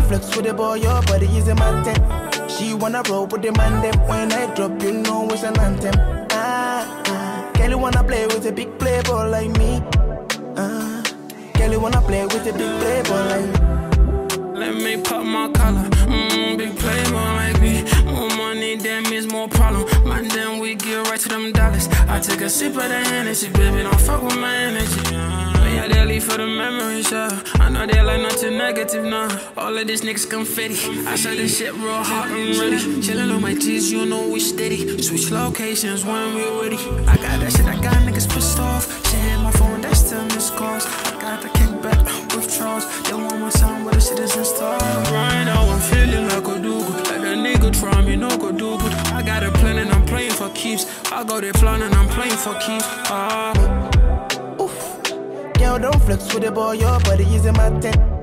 flex with the boy, your body is a man thing. She wanna roll with the man them. When I drop, you know it's an anthem. Kelly wanna play with a big playboy like me. Kelly wanna play with a big playboy like me. Let me pop my collar, big playboy like me. More money, that means more problem. Man, then we get right to them dollars. I take a sip of the Hennessy, baby, don't fuck with my energy. Yeah, they leave for the memories, yeah. I know they like nothing negative, nah. All of these niggas confetti. I said this shit real hot and ready. Chillin' on my G's, you know we steady. Switch locations when we ready. I got that shit, I got niggas pissed off. Shit hit my phone, that's still missed calls. I got the kickback withdrawals. They want my sound, but the shit is installed. Right now I'm feeling like a do-good. Like a nigga try me, no go do good. I got a plan and I'm playing for keeps. I go there flying and I'm playing for keeps. Girl, don't flex with the boy, your body is a man thing.